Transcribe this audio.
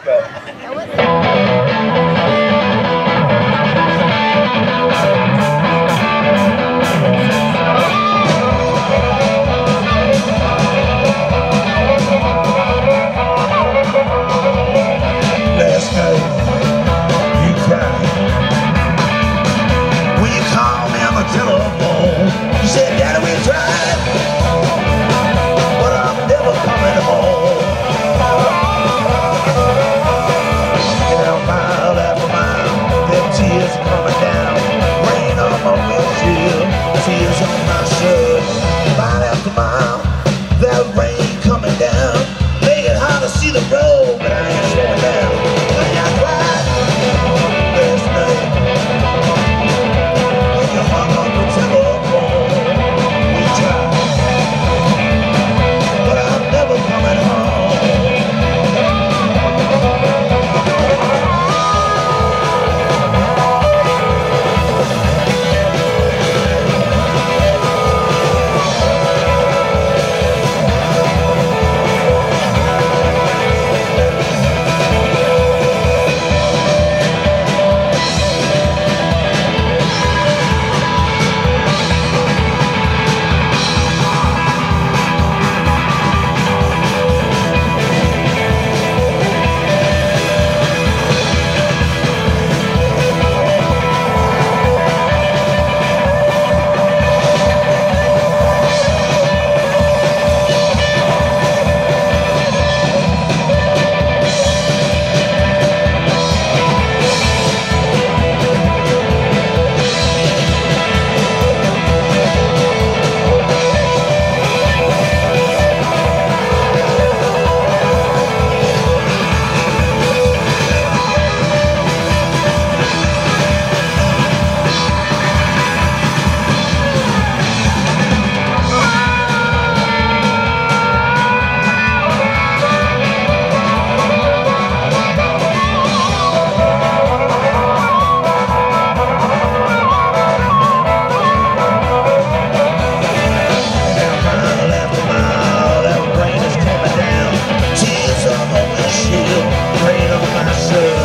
Last night you cried when you called me on the telephone. You said, "Daddy, we tried, but I'm never coming home." Now mile after mile, them tears coming down, rain on my windshield, tears on my shirt. Mile after mile, that rain coming down, make it hard to see the road, but I ain't slowing down. When I cried last night, when you hung on the telephone, we tried, but I'm never coming home. Rain on my shirt.